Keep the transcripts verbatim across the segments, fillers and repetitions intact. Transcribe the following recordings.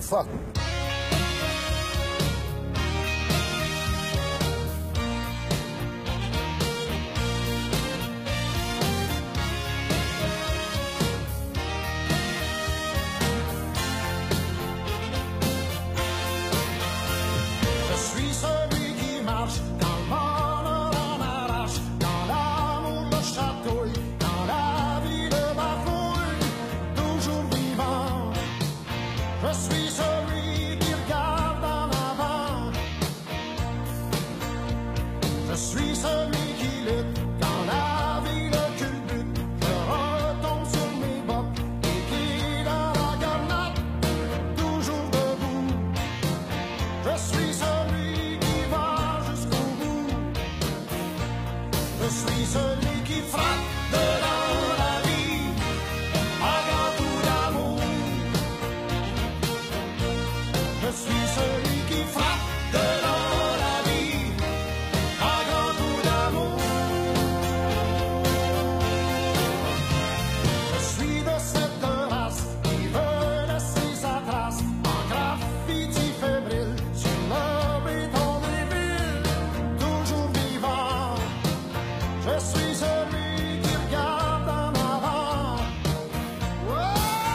fuck. Je suis celui qui marche quand le bonheur en arrache, quand l'amour me chatouille, quand la vie me bafouille, toujours vivant. Je suis celui qui regarde en avant. Je suis celui qui lutte quand la vie le culbute. Je retombe sur mes bottes et qui dans la garnotte, toujours debout. Je suis celui qui va jusqu'au bout. Je suis celui qui frappe dedans la vie à grand coup d'amour. Je suis celui qui frappe dedans la vie à grand coup d'amour. Je suis de cette race qui veut laisser sa trace en graffiti fébrile sur le béton des villes, toujours vivant. Je suis celui qui regarde en avant. Ouais.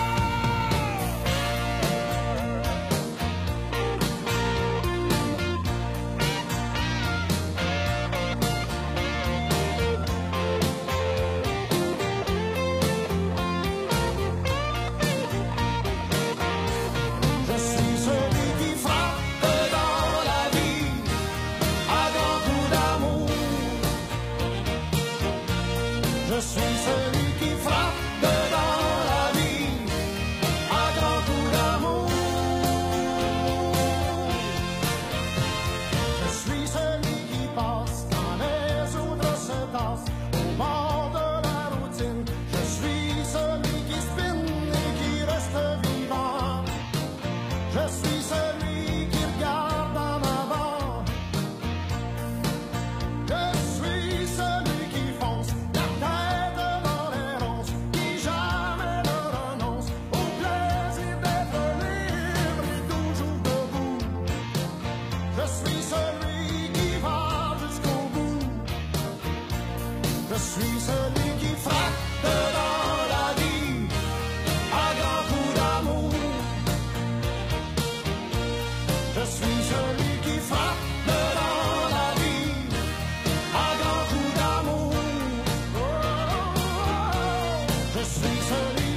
Je suis celui qui frappe dans la vie à grands coups d'amour. Je suis celui qui frappe dans la vie à grands coups d'amour. Je suis celui qui passe quand les autres se tassent au bord de la routine. Je suis celui qui spinne et qui reste vivant. Je suis celui qui regarde en avant. Je suis celui qui fonce, la tête dans les ronces, qui jamais ne renonce au plaisir d'être libre et toujours debout. Je suis celui qui va jusqu'au bout. Je suis celui qui frappe dans la vie à grands coups d'amour. Je suis celui qui frappe dans la vie à grands coups d'amour. Oh, oh, oh. Je suis celui